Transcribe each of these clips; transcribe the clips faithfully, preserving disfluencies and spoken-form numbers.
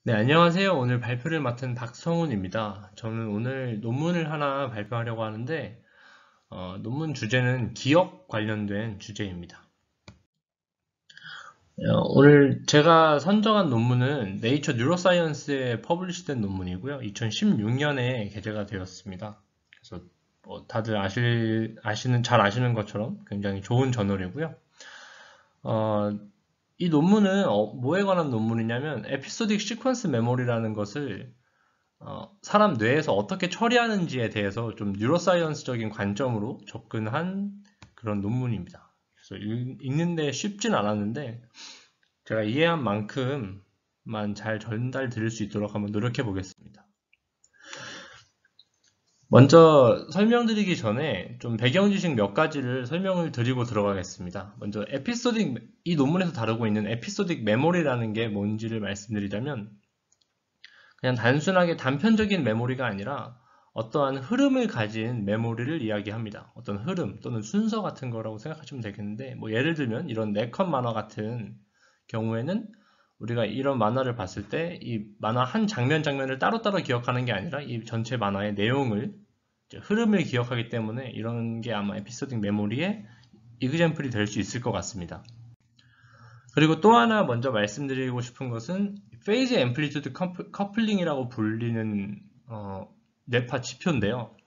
네, 안녕하세요. 오늘 발표를 맡은 박성훈입니다. 저는 오늘 논문을 하나 발표하려고 하는데, 어, 논문 주제는 기억 관련된 주제입니다. 어, 오늘 제가 선정한 논문은 네이처 뉴로사이언스에 퍼블리시된 논문이고요. 이천십육 년에 게재가 되었습니다. 그래서 뭐 다들 아실, 아시는, 잘 아시는 것처럼 굉장히 좋은 저널이고요. 어, 이 논문은 어, 뭐에 관한 논문이냐면 에피소딕 시퀀스 메모리라는 것을 어, 사람 뇌에서 어떻게 처리하는지에 대해서 좀 뉴로사이언스적인 관점으로 접근한 그런 논문입니다. 그래서 읽, 읽는데 쉽진 않았는데 제가 이해한 만큼만 잘 전달 드릴 수 있도록 한번 노력해 보겠습니다. 먼저 설명드리기 전에 좀 배경 지식 몇 가지를 설명을 드리고 들어가겠습니다. 먼저 에피소딕, 이 논문에서 다루고 있는 에피소딕 메모리라는 게 뭔지를 말씀드리자면 그냥 단순하게 단편적인 메모리가 아니라 어떠한 흐름을 가진 메모리를 이야기합니다. 어떤 흐름 또는 순서 같은 거라고 생각하시면 되겠는데, 뭐 예를 들면 이런 네컷 만화 같은 경우에는 우리가 이런 만화를 봤을 때 이 만화 한 장면 장면을 따로따로 기억하는 게 아니라 이 전체 만화의 내용을, 흐름을 기억하기 때문에 이런 게 아마 에피소딩 메모리의 이그젬플이 될 수 있을 것 같습니다. 그리고 또 하나 먼저 말씀드리고 싶은 것은 페이즈 앰플리튜드 커플링이라고 불리는 어, 뇌파 지표인데요.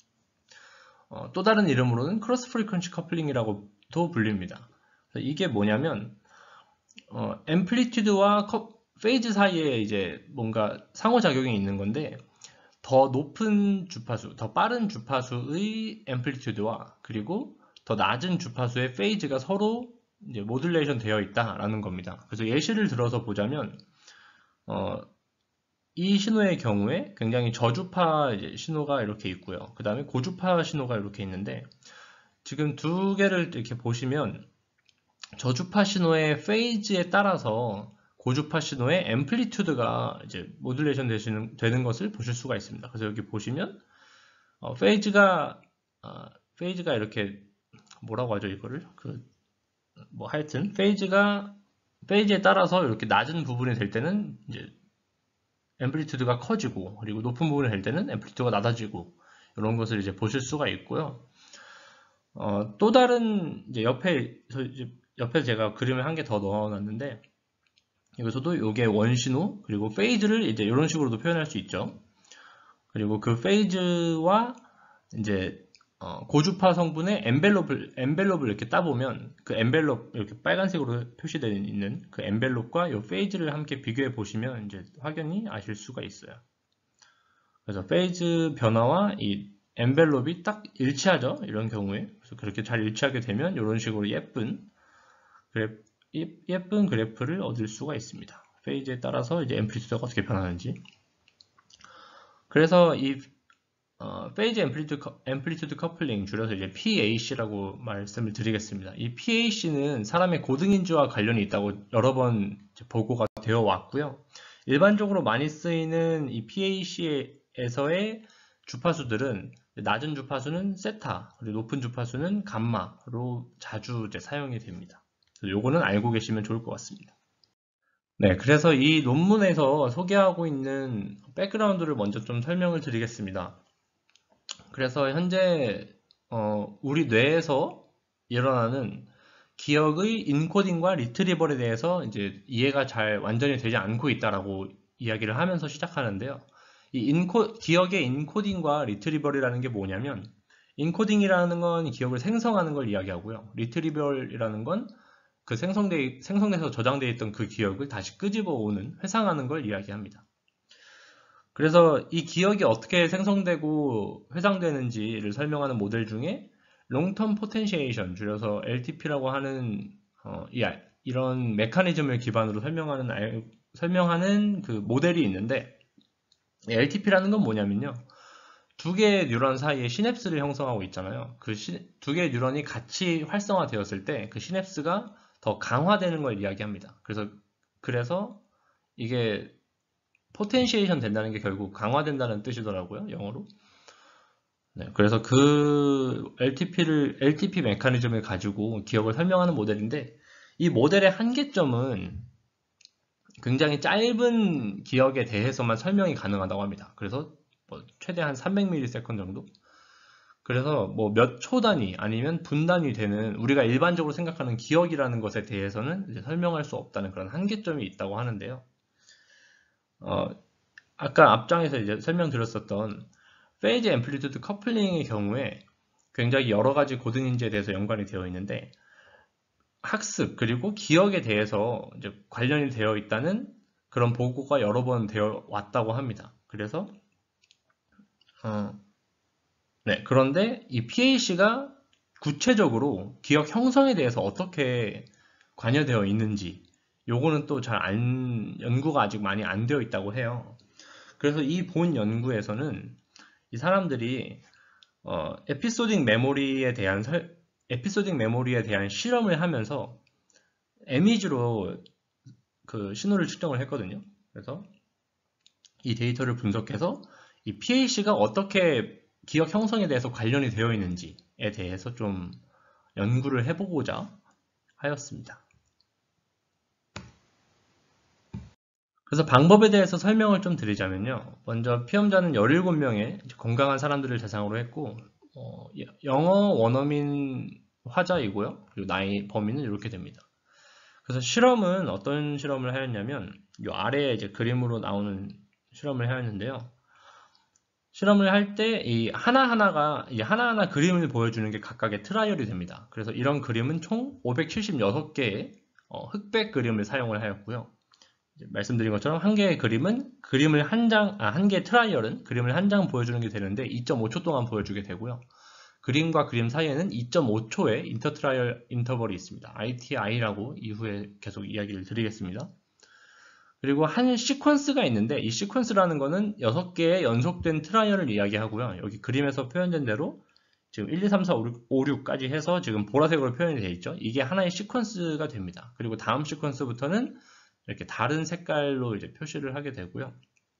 어, 또 다른 이름으로는 크로스 프리퀀시 커플링이라고도 불립니다. 이게 뭐냐면 어, 앰플리튜드와 페이즈 사이에 이제 뭔가 상호작용이 있는 건데 더 높은 주파수, 더 빠른 주파수의 앰플리튜드와 그리고 더 낮은 주파수의 페이즈가 서로 이제 모듈레이션 되어 있다라는 겁니다. 그래서 예시를 들어서 보자면 어, 이 신호의 경우에 굉장히 저주파 신호가 이렇게 있고요. 그 다음에 고주파 신호가 이렇게 있는데 지금 두 개를 이렇게 보시면 저주파 신호의 페이즈에 따라서 고주파 신호의 앰플리튜드가 이제 모듈레이션 되시는, 되는 것을 보실 수가 있습니다. 그래서 여기 보시면 어, 페이즈가 어, 페이즈가 이렇게 뭐라고 하죠 이거를 그 뭐 하여튼 페이즈가 페이지에 따라서 이렇게 낮은 부분이 될 때는 이제 앰플리튜드가 커지고 그리고 높은 부분이 될 때는 앰플리튜드가 낮아지고 이런 것을 이제 보실 수가 있고요. 어, 또 다른 이제 옆에 이제 옆에 제가 그림을 한 개 더 넣어놨는데 여기서도 이게 원신호 그리고 페이즈를 이제 이런 식으로도 표현할 수 있죠. 그리고 그 페이즈와 이제 어, 고주파 성분의 엔벨롭을, 엔벨롭을 이렇게 따보면 그 엔벨롭, 이렇게 빨간색으로 표시되어 있는 그 엔벨롭과 이 페이즈를 함께 비교해 보시면 이제 확연히 아실 수가 있어요. 그래서 페이즈 변화와 이 엔벨롭이 딱 일치하죠. 이런 경우에. 그래서 그렇게 잘 일치하게 되면 이런 식으로 예쁜 그래프, 예쁜 그래프를 얻을 수가 있습니다. 페이즈에 따라서 이제 앰플리튜드가 어떻게 변하는지. 그래서 이 어, 페이즈 앰플리튜드, 앰플리튜드 커플링 줄여서 이제 피에이씨라고 말씀을 드리겠습니다. 이 피에이씨는 사람의 고등인지와 관련이 있다고 여러 번 보고가 되어 왔고요. 일반적으로 많이 쓰이는 이 피에이씨에서의 주파수들은 낮은 주파수는 세타, 그리고 높은 주파수는 감마로 자주 이제 사용이 됩니다. 요거는 알고 계시면 좋을 것 같습니다. 네, 그래서 이 논문에서 소개하고 있는 백그라운드를 먼저 좀 설명을 드리겠습니다. 그래서 현재 어, 우리 뇌에서 일어나는 기억의 인코딩과 리트리버에 대해서 이제 이해가 잘 완전히 되지 않고 있다라고 이야기를 하면서 시작하는데요. 이 인코, 기억의 인코딩과 리트리버이라는 게 뭐냐면 인코딩이라는 건 기억을 생성하는 걸 이야기하고요. 리트리버이라는 건 그 생성돼 생성돼서 저장되어 있던 그 기억을 다시 끄집어 오는 회상하는 걸 이야기합니다. 그래서 이 기억이 어떻게 생성되고 회상되는지를 설명하는 모델 중에 롱텀 포텐시에이션, 줄여서 엘티피라고 하는 어, 이, 이런 메커니즘을 기반으로 설명하는 설명하는 그 모델이 있는데 엘티피라는 건 뭐냐면요. 두 개의 뉴런 사이에 시냅스를 형성하고 있잖아요. 그 두 개의 뉴런이 같이 활성화되었을 때 그 시냅스가 더 강화되는 걸 이야기합니다. 그래서 그래서 이게 포텐시에이션 된다는 게 결국 강화된다는 뜻이더라고요, 영어로. 네, 그래서 그 엘티피를, 엘티피 메커니즘을 가지고 기억을 설명하는 모델인데, 이 모델의 한계점은 굉장히 짧은 기억에 대해서만 설명이 가능하다고 합니다. 그래서 뭐 최대 한 삼백 밀리세컨드 정도? 그래서 뭐 몇 초 단위 아니면 분 단위 되는 우리가 일반적으로 생각하는 기억이라는 것에 대해서는 이제 설명할 수 없다는 그런 한계점이 있다고 하는데요. 어, 아까 앞장에서 이제 설명드렸었던 페이즈 앰플리튜드 커플링의 경우에 굉장히 여러 가지 고등인지에 대해서 연관이 되어 있는데 학습 그리고 기억에 대해서 이제 관련이 되어 있다는 그런 보고가 여러 번 되어 왔다고 합니다. 그래서 어, 네, 그런데 이 피에이씨가 구체적으로 기억 형성에 대해서 어떻게 관여되어 있는지 요거는 또 잘 안, 연구가 아직 많이 안 되어 있다고 해요. 그래서 이 본 연구에서는 이 사람들이 어, 에피소딩 메모리에 대한 설, 에피소딩 메모리에 대한 실험을 하면서 에미지로 그 신호를 측정을 했거든요. 그래서 이 데이터를 분석해서 이 피에이씨가 어떻게 기억 형성에 대해서 관련이 되어 있는지에 대해서 좀 연구를 해보고자 하였습니다. 그래서 방법에 대해서 설명을 좀 드리자면요. 먼저 피험자는 열일곱 명의 건강한 사람들을 대상으로 했고 어, 영어 원어민 화자이고요. 그리고 나이 범위는 이렇게 됩니다. 그래서 실험은 어떤 실험을 하였냐면 이 아래에 이제 그림으로 나오는 실험을 하였는데요. 실험을 할 때 이 하나하나가 이 하나하나 그림을 보여주는 게 각각의 트라이얼이 됩니다. 그래서 이런 그림은 총 오백칠십육 개의 어, 흑백 그림을 사용을 하였고요. 말씀드린 것처럼 한 개의 그림은 그림을 한 장, 아, 한 개의 트라이얼은 그림을 한 장 보여주는 게 되는데 이 점 오 초 동안 보여주게 되고요. 그림과 그림 사이에는 이 점 오 초의 인터 트라이얼 인터벌이 있습니다. 아이티아이라고 이후에 계속 이야기를 드리겠습니다. 그리고 한 시퀀스가 있는데 이 시퀀스라는 거는 여섯 개의 연속된 트라이얼을 이야기하고요. 여기 그림에서 표현된 대로 지금 일, 이, 삼, 사, 오, 육까지 해서 지금 보라색으로 표현이 되어 있죠. 이게 하나의 시퀀스가 됩니다. 그리고 다음 시퀀스부터는 이렇게 다른 색깔로 이제 표시를 하게 되고요.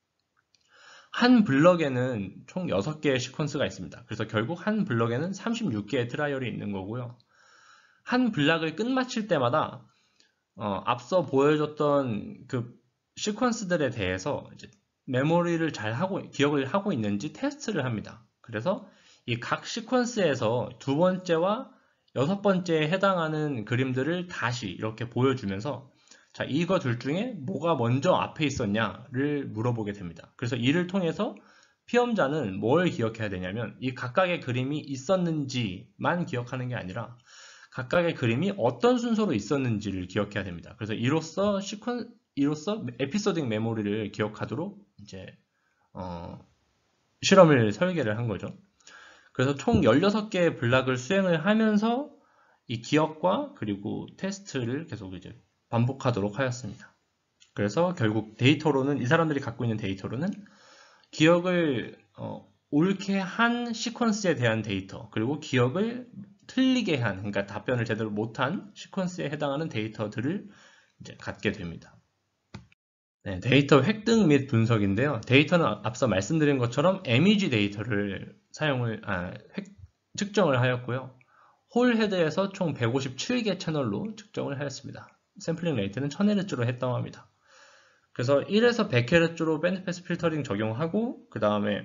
한 블럭에는 총 여섯 개의 시퀀스가 있습니다. 그래서 결국 한 블럭에는 삼십육 개의 트라이얼이 있는 거고요. 한 블락을 끝마칠 때마다 어, 앞서 보여줬던 그 시퀀스들에 대해서 이제 메모리를 잘 하고 기억을 하고 있는지 테스트를 합니다. 그래서 이 각 시퀀스에서 두 번째와 여섯 번째에 해당하는 그림들을 다시 이렇게 보여주면서 자, 이거 둘 중에 뭐가 먼저 앞에 있었냐를 물어보게 됩니다. 그래서 이를 통해서 피험자는 뭘 기억해야 되냐면 이 각각의 그림이 있었는지만 기억하는 게 아니라 각각의 그림이 어떤 순서로 있었는지를 기억해야 됩니다. 그래서 이로써 시퀀 이로써 에피소딩 메모리를 기억하도록 이제 어, 실험을 설계를 한 거죠. 그래서 총 열여섯 개의 블락을 수행을 하면서 이 기억과 그리고 테스트를 계속 이제 반복하도록 하였습니다. 그래서 결국 데이터로는 이 사람들이 갖고 있는 데이터로는 기억을 어, 옳게 한 시퀀스에 대한 데이터 그리고 기억을 틀리게 한 그러니까 답변을 제대로 못한 시퀀스에 해당하는 데이터들을 이제 갖게 됩니다. 네, 데이터 획득 및 분석인데요. 데이터는 앞서 말씀드린 것처럼 에미지 데이터를 사용을 아, 획, 측정을 하였고요. 홀 헤드에서 총 백오십칠 개 채널로 측정을 하였습니다. 샘플링 레이트는 천 헤르츠로 했다고 합니다. 그래서 일에서 백 헤르츠로 밴드패스 필터링 적용하고 그 다음에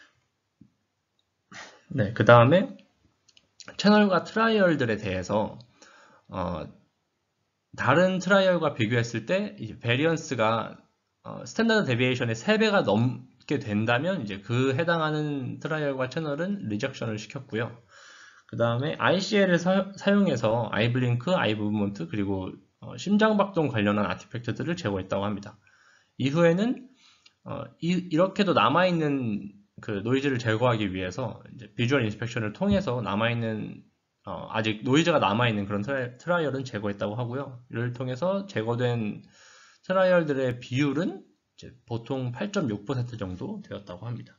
네, 그 다음에 채널과 트라이얼들에 대해서 어, 다른 트라이얼과 비교했을 때 이제 베리언스가 어, 스탠다드 데비에이션의 세 배가 넘게 된다면 이제 그 해당하는 트라이얼과 채널은 리젝션을 시켰고요. 그 다음에 아이씨엘을 사, 사용해서 아이블링크, 아이무브먼트 그리고 어, 심장박동 관련한 아티팩트들을 제거했다고 합니다. 이후에는 어, 이, 이렇게도 남아있는 그 노이즈를 제거하기 위해서 이제 비주얼 인스펙션을 통해서 남아있는 어, 아직 노이즈가 남아있는 그런 트라이, 트라이얼은 제거했다고 하고요. 이를 통해서 제거된 트라이얼들의 비율은 이제 보통 팔 점 육 퍼센트 정도 되었다고 합니다.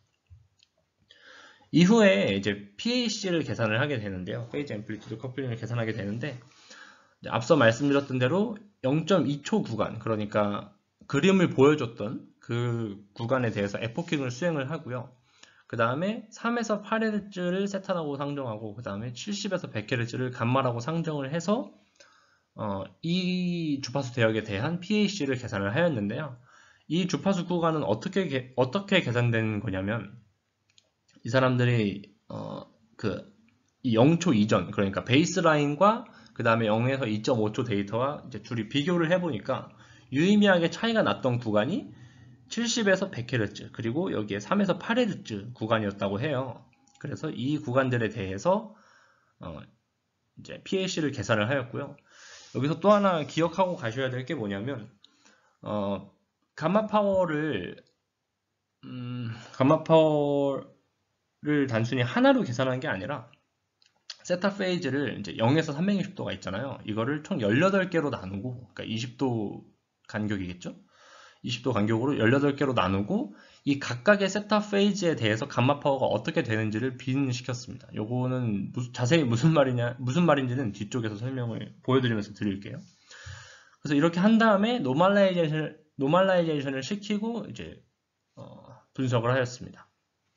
이후에 이제 피에이씨를 계산을 하게 되는데요. 페이지 앰플리튜드 커플링을 계산하게 되는데 앞서 말씀드렸던 대로 영 점 이 초 구간 그러니까 그림을 보여줬던 그 구간에 대해서 에포킹을 수행을 하고요. 그 다음에 삼에서 팔 헤르츠를 세탄하고 상정하고 그 다음에 칠십에서 백 헤르츠를 감마라고 상정을 해서 어, 이 주파수 대역에 대한 피에이씨를 계산을 하였는데요. 이 주파수 구간은 어떻게 개- 어떻게 계산된 거냐면 이 사람들이 어, 그 영 초 이전, 그러니까 베이스라인과 그 다음에 영에서 이 점 오 초 데이터와 이제 둘이 비교를 해보니까 유의미하게 차이가 났던 구간이 칠십에서 백 헤르츠, 그리고 여기에 삼에서 팔 헤르츠 구간이었다고 해요. 그래서 이 구간들에 대해서 어, 이제 피에이씨를 계산을 하였고요. 여기서 또 하나 기억하고 가셔야 될 게 뭐냐면 어, 감마 파워를 음, 감마 파워를 단순히 하나로 계산한 게 아니라 세타 페이즈를 이제 영에서 삼백육십 도가 있잖아요. 이거를 총 열여덟 개로 나누고, 그러니까 이십 도 간격이겠죠? 이십 도 간격으로 열여덟 개로 나누고 이 각각의 세타 페이즈에 대해서 감마 파워가 어떻게 되는지를 빈시켰습니다. 요거는 무슨- 자세히 무슨 말이냐, 무슨 말인지는 뒤쪽에서 설명을 보여드리면서 드릴게요. 그래서 이렇게 한 다음에 노멀라이제이션, 노멀라이제이션을 시키고 이제 어, 분석을 하였습니다.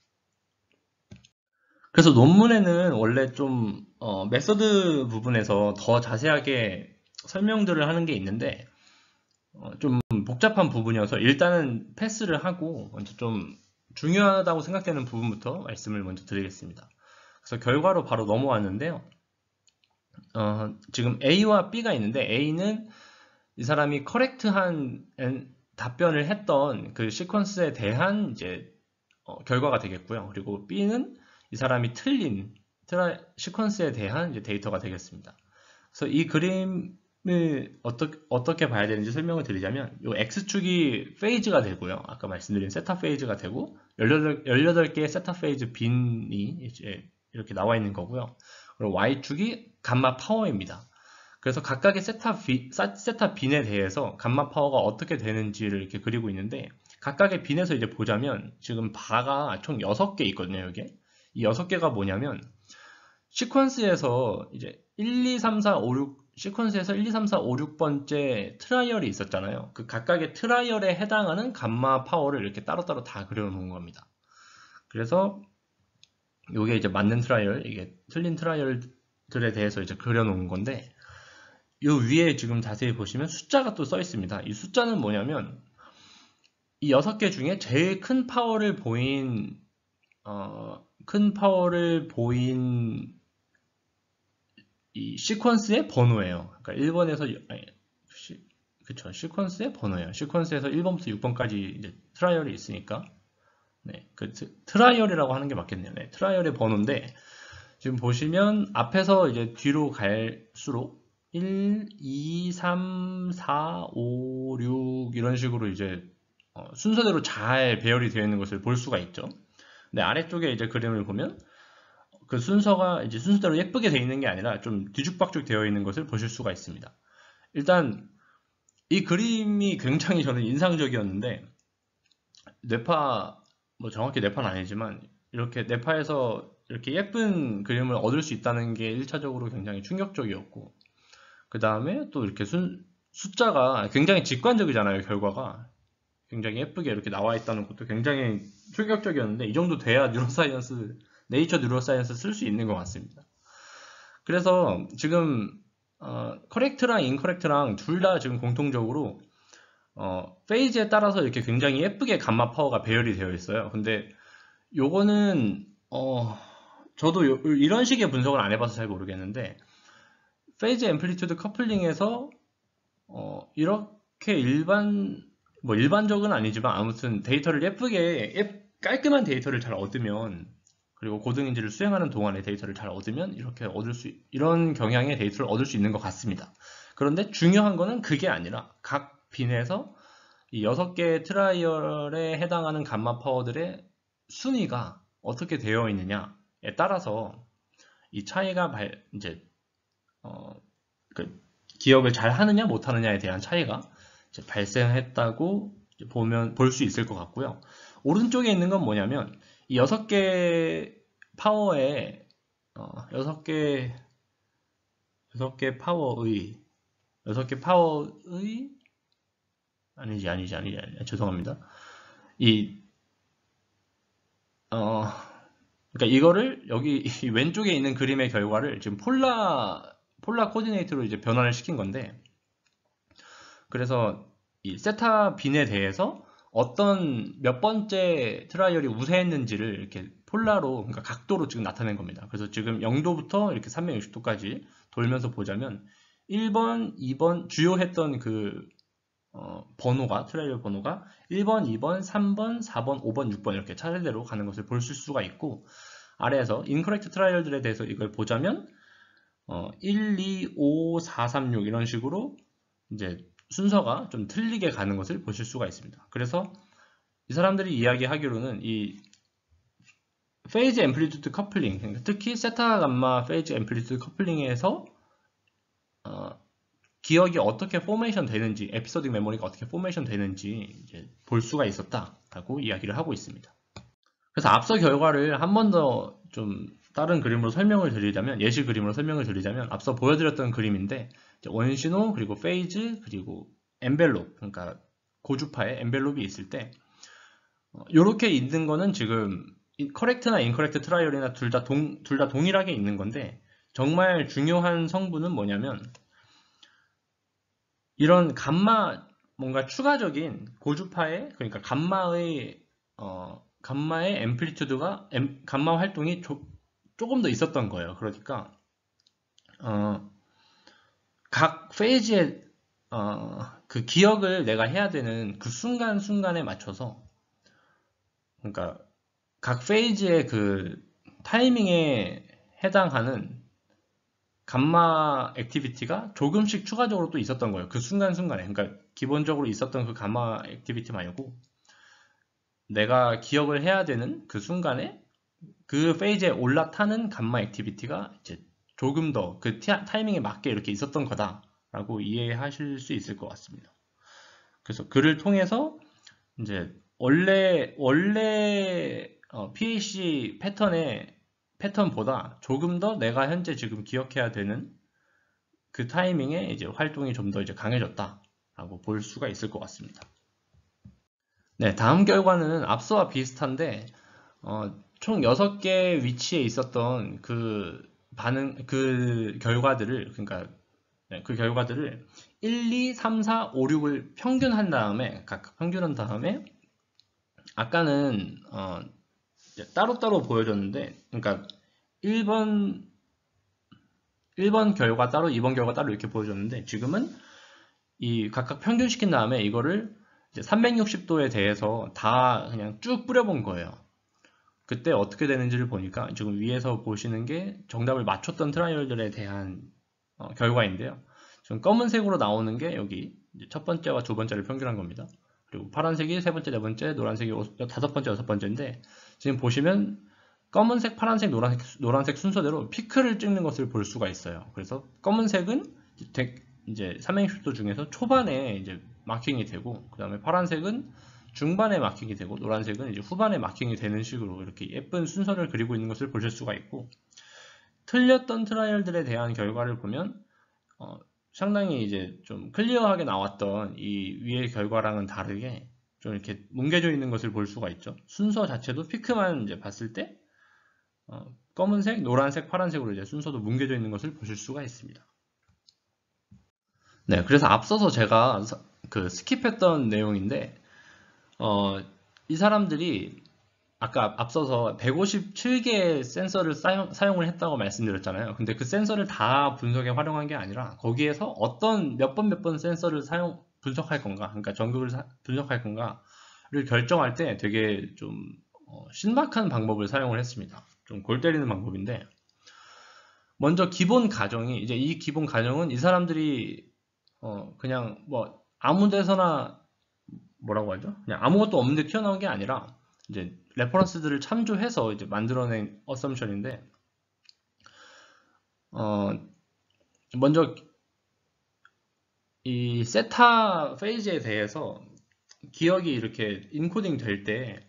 그래서 논문에는 원래 좀 어, 메서드 부분에서 더 자세하게 설명들을 하는 게 있는데 어, 좀 복잡한 부분이어서 일단은 패스를 하고 먼저 좀 중요하다고 생각되는 부분부터 말씀을 먼저 드리겠습니다. 그래서 결과로 바로 넘어왔는데요. 어, 지금 A와 B가 있는데 A는 이 사람이 커렉트한 답변을 했던 그 시퀀스에 대한 이제 어, 결과가 되겠고요. 그리고 B는 이 사람이 틀린 트라, 시퀀스에 대한 이제 데이터가 되겠습니다. 그래서 이 그림을 어떻게, 어떻게 봐야 되는지 설명을 드리자면 이 X축이 페이즈가 되고요. 아까 말씀드린 세타 페이즈가 되고 열여덟, 열여덟 개의 세타 페이즈 빈이 이제 이렇게 나와 있는 거고요. 그리고 Y축이 감마 파워입니다. 그래서 각각의 세타, 비, 세타 빈에 대해서 감마 파워가 어떻게 되는지를 이렇게 그리고 있는데 각각의 빈에서 이제 보자면 지금 바가 총 여섯 개 있거든요, 여기에. 이 여섯 개가 뭐냐면 시퀀스에서 이제 일, 이, 삼, 사, 오, 육 시퀀스에서 일, 이, 삼, 사, 오, 육 번째 트라이얼이 있었잖아요. 그 각각의 트라이얼에 해당하는 감마 파워를 이렇게 따로따로 다 그려놓은 겁니다. 그래서 이게 이제 맞는 트라이얼, 이게 틀린 트라이얼들에 대해서 이제 그려놓은 건데 요 위에 지금 자세히 보시면 숫자가 또 써 있습니다. 이 숫자는 뭐냐면 이 여섯 개 중에 제일 큰 파워를 보인 어, 큰 파워를 보인 이 시퀀스의 번호예요. 그러니까 일 번에서 아니, 시, 그쵸, 시퀀스의 번호예요. 시퀀스에서 일 번부터 육 번까지 이제 트라이얼이 있으니까 네, 그 트라이얼이라고 하는 게 맞겠네요. 네, 트라이얼의 번호인데 지금 보시면 앞에서 이제 뒤로 갈수록 일, 이, 삼, 사, 오, 육 이런 식으로 이제 어, 순서대로 잘 배열이 되어 있는 것을 볼 수가 있죠. 근데 아래쪽에 이제 그림을 보면 그 순서가 이제 순서대로 예쁘게 되어 있는 게 아니라 좀 뒤죽박죽 되어 있는 것을 보실 수가 있습니다. 일단 이 그림이 굉장히 저는 인상적이었는데 뇌파 뭐 정확히 뇌파는 아니지만 이렇게 뇌파에서 이렇게 예쁜 그림을 얻을 수 있다는 게 일 차적으로 굉장히 충격적이었고 그 다음에 또 이렇게 순, 숫자가 굉장히 직관적이잖아요. 결과가 굉장히 예쁘게 이렇게 나와 있다는 것도 굉장히 충격적이었는데 이 정도 돼야 뉴로사이언스 네이처 뉴로사이언스 쓸 수 있는 것 같습니다. 그래서 지금 어, 커렉트랑 인커렉트랑 둘 다 지금 공통적으로 어, 페이즈에 따라서 이렇게 굉장히 예쁘게 감마 파워가 배열이 되어 있어요. 근데 요거는 어, 저도 요- 이런 식의 분석을 안 해봐서 잘 모르겠는데 페이즈 앰플리튜드 커플링에서 어, 이렇게 일반 뭐 일반적은 아니지만 아무튼 데이터를 예쁘게 예- 깔끔한 데이터를 잘 얻으면 그리고 고등인지를 수행하는 동안에 데이터를 잘 얻으면 이렇게 얻을 수 이런 경향의 데이터를 얻을 수 있는 것 같습니다. 그런데 중요한 거는 그게 아니라 각 빈에서 이 여섯 개의 트라이얼에 해당하는 감마 파워들의 순위가 어떻게 되어 있느냐에 따라서 이 차이가 발, 이제 어, 그 기억을 잘 하느냐 못 하느냐에 대한 차이가 이제 발생했다고 보면 볼 수 있을 것 같고요. 오른쪽에 있는 건 뭐냐면 이 여섯 개 파워의 어, 여섯 개 여섯 개 파워의 여섯 개 파워의 아니지 아니지 아니지, 아니지. 죄송합니다. 이 어, 그러니까 이거를 여기 이 왼쪽에 있는 그림의 결과를 지금 폴라 폴라 코디네이터로 이제 변환을 시킨 건데, 그래서 이 세타 빈에 대해서 어떤 몇 번째 트라이얼이 우세했는지를 이렇게 폴라로, 그러니까 각도로 지금 나타낸 겁니다. 그래서 지금 영 도부터 이렇게 삼백육십 도까지 돌면서 보자면 일 번, 이 번 주요했던 그 어, 번호가, 트라이얼 번호가 일 번, 이 번, 삼 번, 사 번, 오 번, 육 번 이렇게 차례대로 가는 것을 볼 수가 있고, 아래에서 인커렉트 트라이얼들에 대해서 이걸 보자면 어, 일, 이, 오, 사, 삼, 육 이런 식으로 이제 순서가 좀 틀리게 가는 것을 보실 수가 있습니다. 그래서 이 사람들이 이야기하기로는 이 페이즈 앰플리튜드 커플링, 그러니까 특히 세타 감마 페이즈 앰플리튜드 커플링에서 어, 기억이 어떻게 포메이션 되는지, 에피소딕 메모리가 어떻게 포메이션 되는지 이제 볼 수가 있었다라고 이야기를 하고 있습니다. 그래서 앞서 결과를 한 번 더 좀 다른 그림으로 설명을 드리자면, 예시 그림으로 설명을 드리자면, 앞서 보여드렸던 그림인데 원신호, 그리고 페이즈, 그리고 엔벨롭, 그러니까 고주파에 엔벨롭이 있을 때 이렇게 있는 거는 지금 커렉트나 인커렉트 트라이얼이나 둘 다 동, 둘 다 동일하게 있는 건데, 정말 중요한 성분은 뭐냐면 이런 감마, 뭔가 추가적인 고주파의, 그러니까 감마의 어, 감마의 앰플리튜드가, 앰, 감마 활동이 조, 조금 더 있었던 거예요. 그러니까 어, 각 페이지의 어, 그 기억을 내가 해야 되는 그 순간순간에 맞춰서, 그러니까 각 페이지의 그 타이밍에 해당하는 감마 액티비티가 조금씩 추가적으로 또 있었던 거예요. 그 순간순간에. 그러니까 기본적으로 있었던 그 감마 액티비티 말고 내가 기억을 해야 되는 그 순간에 그 페이지에 올라타는 감마 액티비티가 이제 조금 더 그 타이밍에 맞게 이렇게 있었던 거다라고 이해하실 수 있을 것 같습니다. 그래서 그를 통해서 이제 원래 원래 어, 피에이씨 패턴의 패턴보다 조금 더 내가 현재 지금 기억해야 되는 그 타이밍에 이제 활동이 좀 더 이제 강해졌다라고 볼 수가 있을 것 같습니다. 네, 다음 결과는 앞서와 비슷한데 어, 총 여섯 개 위치에 있었던 그 반응, 그 결과들을, 그러니까 네, 그 결과들을 일, 이, 삼, 사, 오, 육을 평균한 다음에, 각각 평균한 다음에 아까는 어, 따로따로 보여줬는데, 그러니까 일 번 일 번 결과 따로, 이 번 결과 따로 이렇게 보여줬는데, 지금은 이 각각 평균시킨 다음에 이거를 이제 삼백육십 도에 대해서 다 그냥 쭉 뿌려본 거예요. 그때 어떻게 되는지를 보니까 지금 위에서 보시는 게 정답을 맞췄던 트라이얼들에 대한 어, 결과인데요. 지금 검은색으로 나오는 게 여기 첫 번째와 두 번째를 평균한 겁니다. 그리고 파란색이 세 번째, 네 번째, 노란색이 다섯 번째, 여섯 번째인데, 지금 보시면 검은색, 파란색, 노란색, 노란색 순서대로 피크를 찍는 것을 볼 수가 있어요. 그래서 검은색은 이제 삼백육십 도 중에서 초반에 이제 마킹이 되고, 그 다음에 파란색은 중반에 마킹이 되고, 노란색은 이제 후반에 마킹이 되는 식으로 이렇게 예쁜 순서를 그리고 있는 것을 보실 수가 있고, 틀렸던 트라이얼들에 대한 결과를 보면 어, 상당히 이제 좀 클리어하게 나왔던 이 위의 결과랑은 다르게 좀 이렇게 뭉개져 있는 것을 볼 수가 있죠. 순서 자체도 피크만 이제 봤을 때 어, 검은색, 노란색, 파란색으로 이제 순서도 뭉개져 있는 것을 보실 수가 있습니다. 네, 그래서 앞서서 제가 그 스킵했던 내용인데 어, 이 사람들이 아까 앞서서 백오십칠 개의 센서를 사용, 사용을 했다고 말씀드렸잖아요. 근데 그 센서를 다 분석에 활용한 게 아니라 거기에서 어떤 몇 번 몇 번 센서를 사용, 분석할 건가, 그러니까 전극을 사, 분석할 건가를 결정할 때 되게 좀 어, 신박한 방법을 사용을 했습니다. 좀 골 때리는 방법인데, 먼저 기본 가정이, 이제 이 기본 가정은 이 사람들이 어, 그냥 뭐 아무 데서나 뭐라고 하죠? 그냥 아무것도 없는데 튀어나온 게 아니라 이제 레퍼런스들을 참조해서 이제 만들어낸 어썸션인데, 어, 먼저 이 세타 페이지에 대해서 기억이 이렇게 인코딩 될 때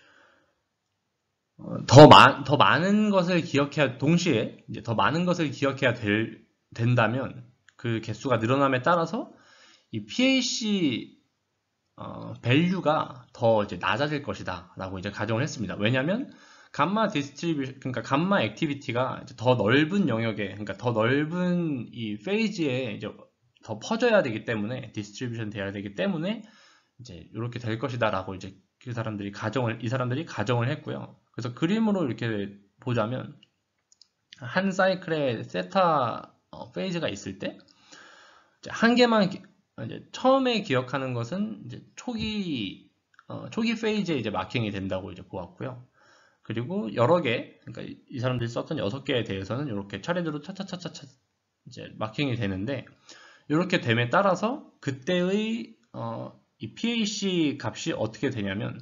더 많, 더 많은 것을 기억해야, 동시에 이제 더 많은 것을 기억해야 될, 된다면 그 개수가 늘어남에 따라서 이 피에이씨 어, 밸류가 더 이제 낮아질 것이다 라고 이제 가정을 했습니다. 왜냐하면 감마 디스트리뷰션, 그러니까 감마 액티비티가 이제 더 넓은 영역에, 그러니까 더 넓은 이 페이지에 이제 더 퍼져야 되기 때문에, 디스트리뷰션 돼야 되기 때문에 이제 이렇게 될 것이다라고 이제 그 사람들이 가정을, 이 사람들이 가정을 했고요. 그래서 그림으로 이렇게 보자면 한 사이클에 세타 어, 페이지가 있을 때 한 개만 기- 이제 처음에 기억하는 것은 이제 초기 어, 초기 페이지에 이제 마킹이 된다고 이제 보았고요. 그리고 여러 개, 그러니까 이- 이 사람들이 썼던 여섯 개에 대해서는 이렇게 차례대로 차차차차차 이제 마킹이 되는데, 이렇게 됨에 따라서 그때의 어, 이 피에이씨 값이 어떻게 되냐면,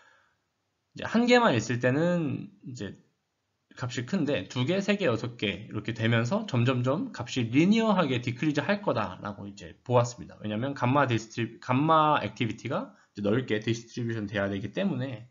이제 한 개만 있을 때는 이제 값이 큰데 두 개, 세 개, 여섯 개 이렇게 되면서 점점점 값이 리니어하게 디크리즈 할 거다라고 이제 보았습니다. 왜냐하면 감마 디스트리 감마 액티비티가 넓게 디스트리뷰션 돼야 되기 때문에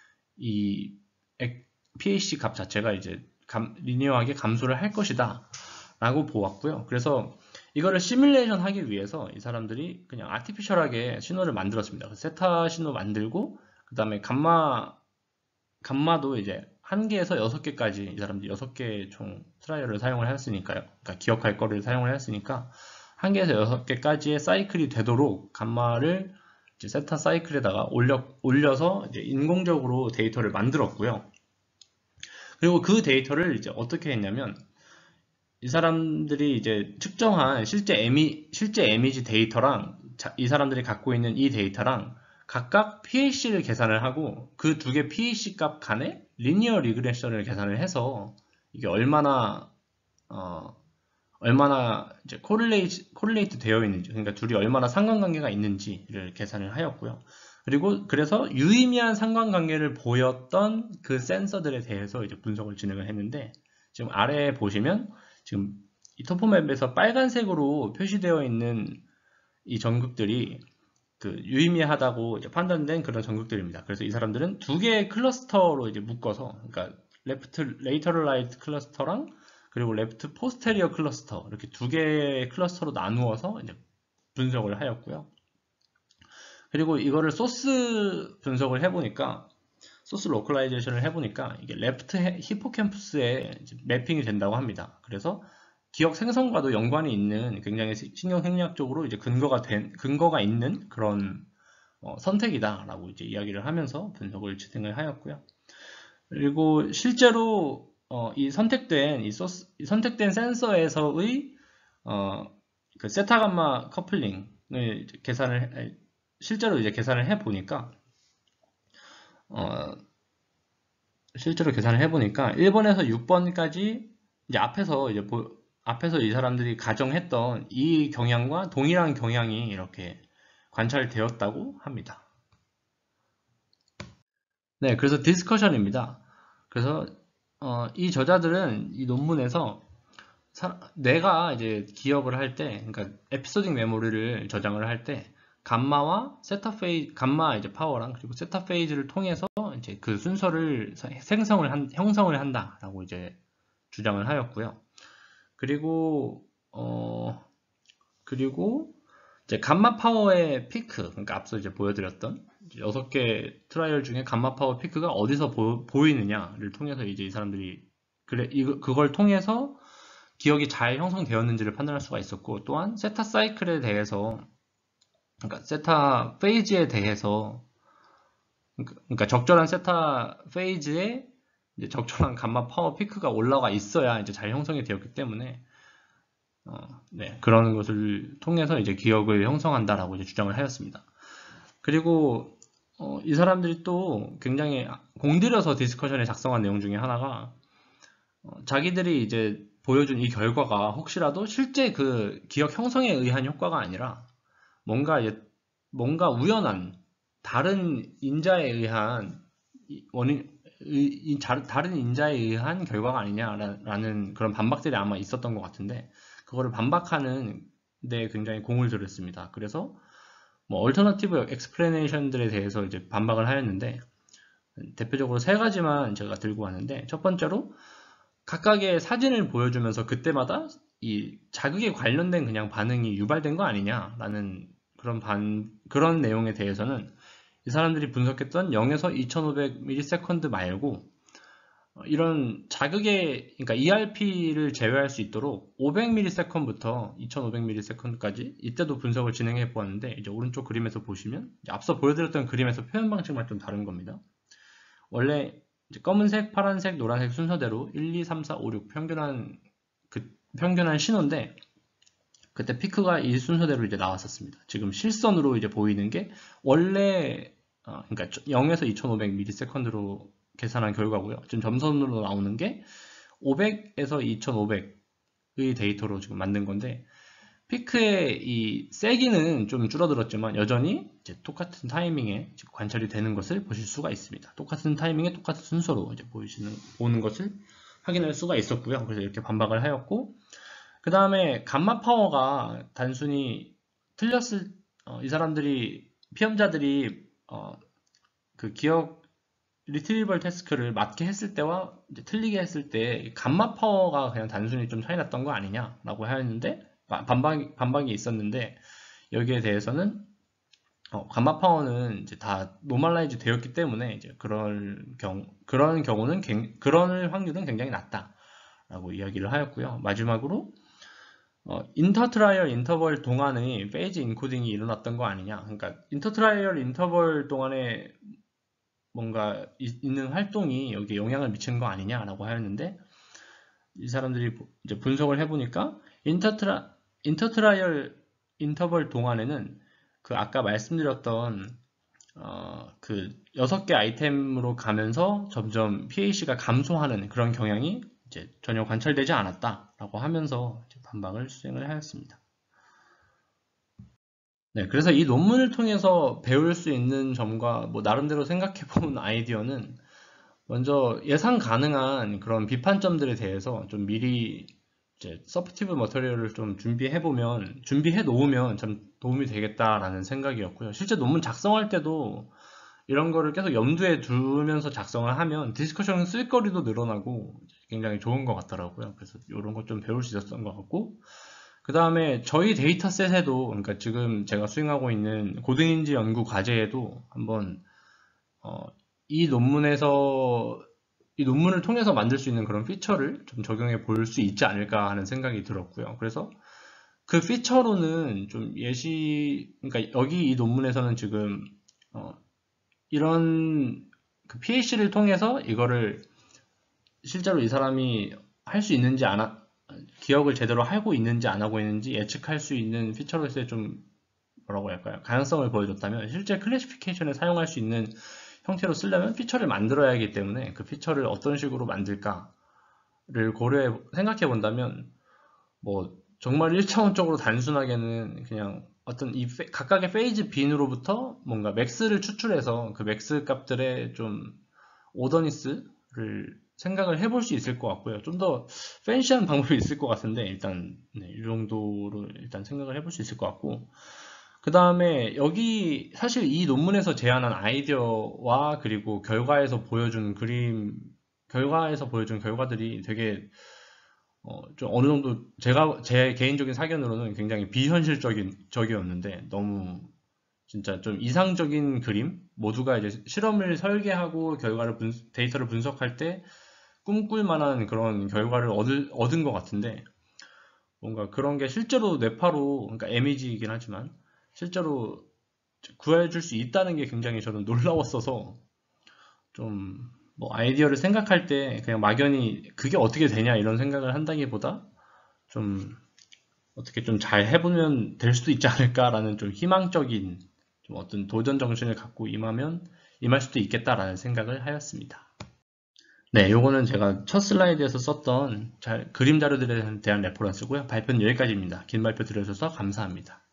이 피에이씨 값 자체가 이제 감, 리니어하게 감소를 할 것이다 라고 보았고요. 그래서 이거를 시뮬레이션 하기 위해서 이 사람들이 그냥 아티피셜하게 신호를 만들었습니다. 세타 신호 만들고 그 다음에 감마 감마도 이제 한 개에서 여섯 개까지 이 사람들이 여섯 개 총 트라이얼을 사용을 했으니까요. 그러니까 기억할 거를 사용을 했으니까 한 개에서 여섯 개까지의 사이클이 되도록 감마를 이제 세타 사이클에다가 올려, 올려서 이제 인공적으로 데이터를 만들었고요. 그리고 그 데이터를 이제 어떻게 했냐면 이 사람들이 이제 측정한 실제 에미, 실제 에미지 데이터랑 자, 이 사람들이 갖고 있는 이 데이터랑 각각 피에이씨를 계산을 하고 그 두 개 피에이씨 값 간에 리니어 리그레션을 계산을 해서 이게 얼마나 어, 얼마나 이제 코릴레이트, 코릴레이트 되어 있는지, 그러니까 둘이 얼마나 상관관계가 있는지를 계산을 하였고요. 그리고 그래서 유의미한 상관관계를 보였던 그 센서들에 대해서 이제 분석을 진행을 했는데, 지금 아래에 보시면 지금 이 토포맵에서 빨간색으로 표시되어 있는 이 전극들이 그 유의미하다고 이제 판단된 그런 전극들입니다. 그래서 이 사람들은 두 개의 클러스터로 이제 묶어서, 그러니까 레프트 레이터럴 라이트 클러스터랑 그리고 레프트 포스테리어 클러스터, 이렇게 두 개의 클러스터로 나누어서 이제 분석을 하였고요. 그리고 이거를 소스 분석을 해보니까, 소스 로컬라이제이션을 해보니까 이게 레프트 히포캠푸스에 매핑이 된다고 합니다. 그래서 기억 생성과도 연관이 있는 굉장히 신경생리학적으로 이제 근거가 된, 근거가 있는 그런 어, 선택이다라고 이제 이야기를 하면서 분석을 진행을 하였고요. 그리고 실제로 어, 이 선택된 이 소스, 이 선택된 센서에서의 어, 그 세타 감마 커플링을 계산을 실제로 이제 계산을 해 보니까 어, 실제로 계산을 해 보니까 일 번에서 육 번까지 이제 앞에서 이제 보, 앞에서 이 사람들이 가정했던 이 경향과 동일한 경향이 이렇게 관찰되었다고 합니다. 네, 그래서 디스커션입니다. 그래서 어, 이 저자들은 이 논문에서 사, 내가 이제 기억을 할 때, 그러니까 에피소딩 메모리를 저장을 할 때 감마와 세타 페이지, 감마 이제 파워랑 그리고 세타 페이지를 통해서 이제 그 순서를 생성을 한, 형성을 한다라고 이제 주장을 하였고요. 그리고 어 그리고 이제 감마 파워의 피크, 그러니까 앞서 이제 보여드렸던 여섯 개 트라이얼 중에 감마 파워 피크가 어디서 보, 이느냐를 통해서 이제 이 사람들이 그래 이거 그걸 통해서 기억이 잘 형성되었는지를 판단할 수가 있었고, 또한 세타 사이클에 대해서, 그러니까 세타 페이지에 대해서, 그러니까 적절한 세타 페이지에 이제 적절한 감마 파워 피크가 올라가 있어야 이제 잘 형성이 되었기 때문에 어, 네, 그런 것을 통해서 이제 기억을 형성한다라고 이제 주장을 하였습니다. 그리고 어, 이 사람들이 또 굉장히 공들여서 디스커션에 작성한 내용 중에 하나가 어, 자기들이 이제 보여준 이 결과가 혹시라도 실제 그 기억 형성에 의한 효과가 아니라 뭔가 이제 뭔가 우연한 다른 인자에 의한 원인 이, 다른 인자에 의한 결과가 아니냐라는 그런 반박들이 아마 있었던 것 같은데, 그거를 반박하는 데 굉장히 공을 들였습니다. 그래서 뭐 얼터너티브 엑스플레네이션들에 대해서 이제 반박을 하였는데, 대표적으로 세 가지만 제가 들고 왔는데, 첫 번째로 각각의 사진을 보여주면서 그때마다 이 자극에 관련된 그냥 반응이 유발된 거 아니냐라는 그런 반 그런 내용에 대해서는 이 사람들이 분석했던 영에서 이천오백 밀리세컨드 말고 어, 이런 자극의, 그러니까 이알피를 제외할 수 있도록 오백 밀리세컨드부터 이천오백 밀리세컨드까지 이때도 분석을 진행해 보았는데, 이제 오른쪽 그림에서 보시면 이제 앞서 보여드렸던 그림에서 표현 방식만 좀 다른 겁니다. 원래 이제 검은색, 파란색, 노란색 순서대로 일, 이, 삼, 사, 오, 육 평균한 그 평균한 신호인데, 그때 피크가 이 순서대로 이제 나왔었습니다. 지금 실선으로 이제 보이는 게 원래 어, 그러니까 영에서 이천오백 밀리세컨드로 계산한 결과고요. 지금 점선으로 나오는 게 오백에서 이천오백의 데이터로 지금 만든 건데, 피크의 이 세기는 좀 줄어들었지만 여전히 이제 똑같은 타이밍에 관찰이 되는 것을 보실 수가 있습니다. 똑같은 타이밍에 똑같은 순서로 이제 보이시는 보는 것을 확인할 수가 있었고요. 그래서 이렇게 반박을 하였고, 그 다음에 감마 파워가 단순히 틀렸을 어, 이 사람들이 피험자들이 어, 그 기억 리트리벌 태스크를 맞게 했을 때와 이제 틀리게 했을 때 감마 파워가 그냥 단순히 좀 차이 났던 거 아니냐라고 하였는데, 반박, 반박이 있었는데, 여기에 대해서는 어, 감마 파워는 이제 다 노멀라이즈 되었기 때문에 이제 그런 경우 그런 경우는 갱, 그런 확률은 굉장히 낮다라고 이야기를 하였고요. 마지막으로 어, 인터트라이얼 인터벌 동안의 페이지 인코딩이 일어났던 거 아니냐. 그러니까 인터트라이얼 인터벌 동안에 뭔가 이, 있는 활동이 여기에 영향을 미치는 거 아니냐라고 하였는데, 이 사람들이 이제 분석을 해보니까 인터트라 인터트라이얼 인터벌 동안에는 그 아까 말씀드렸던 어, 그 여섯 개 아이템으로 가면서 점점 피에이씨가 감소하는 그런 경향이 이제 전혀 관찰되지 않았다라고 하면서 이제 반박을 수행을 하였습니다. 네, 그래서 이 논문을 통해서 배울 수 있는 점과 뭐 나름대로 생각해 본 아이디어는, 먼저 예상 가능한 그런 비판점들에 대해서 좀 미리 이제 서포티브 머터리얼을 좀 준비해 보면, 준비해 놓으면 참 도움이 되겠다라는 생각이었고요. 실제 논문 작성할 때도 이런 거를 계속 염두에 두면서 작성을 하면 디스커션 쓸거리도 늘어나고 굉장히 좋은 것 같더라고요. 그래서 이런 것 좀 배울 수 있었던 것 같고, 그 다음에 저희 데이터셋에도, 그러니까 지금 제가 수행하고 있는 고등인지 연구 과제에도 한번 어, 이 논문에서 이 논문을 통해서 만들 수 있는 그런 피처를 좀 적용해 볼 수 있지 않을까 하는 생각이 들었고요. 그래서 그 피처로는 좀 예시, 그러니까 여기 이 논문에서는 지금 어, 이런 그 피에이씨를 통해서 이거를 실제로 이 사람이 할 수 있는지 안 하, 기억을 제대로 하고 있는지 안 하고 있는지 예측할 수 있는 피처로서의 좀 뭐라고 할까요? 가능성을 보여줬다면, 실제 클래시피케이션에 사용할 수 있는 형태로 쓰려면 피처를 만들어야 하기 때문에 그 피처를 어떤 식으로 만들까를 고려해 생각해 본다면, 뭐 정말 일 차원적으로 단순하게는 그냥 어떤 이 페, 각각의 페이지 빈으로부터 뭔가 맥스를 추출해서 그 맥스 값들의 좀 오더니스를 생각을 해볼 수 있을 것 같고요. 좀 더 팬시한 방법이 있을 것 같은데, 일단 네, 이 정도로 일단 생각을 해볼 수 있을 것 같고, 그 다음에 여기 사실 이 논문에서 제안한 아이디어와 그리고 결과에서 보여준 그림, 결과에서 보여준 결과들이 되게 어, 좀 어느 정도 제가 제 개인적인 사견으로는 굉장히 비현실적인 적이었는데, 너무 진짜 좀 이상적인 그림, 모두가 이제 실험을 설계하고 결과를 분, 데이터를 분석할 때 꿈꿀 만한 그런 결과를 얻을, 얻은 것 같은데, 뭔가 그런 게 실제로 뇌파로, 그러니까 에미지이긴 하지만 실제로 구해줄 수 있다는 게 굉장히 저는 놀라웠어서, 좀 뭐 아이디어를 생각할 때 그냥 막연히 그게 어떻게 되냐 이런 생각을 한다기보다, 좀 어떻게 좀 잘 해보면 될 수도 있지 않을까라는 좀 희망적인, 좀 어떤 도전 정신을 갖고 임하면 임할 수도 있겠다라는 생각을 하였습니다. 네, 요거는 제가 첫 슬라이드에서 썼던 잘, 그림 자료들에 대한 레퍼런스고요. 발표는 여기까지입니다. 긴 발표 들어주셔서 감사합니다.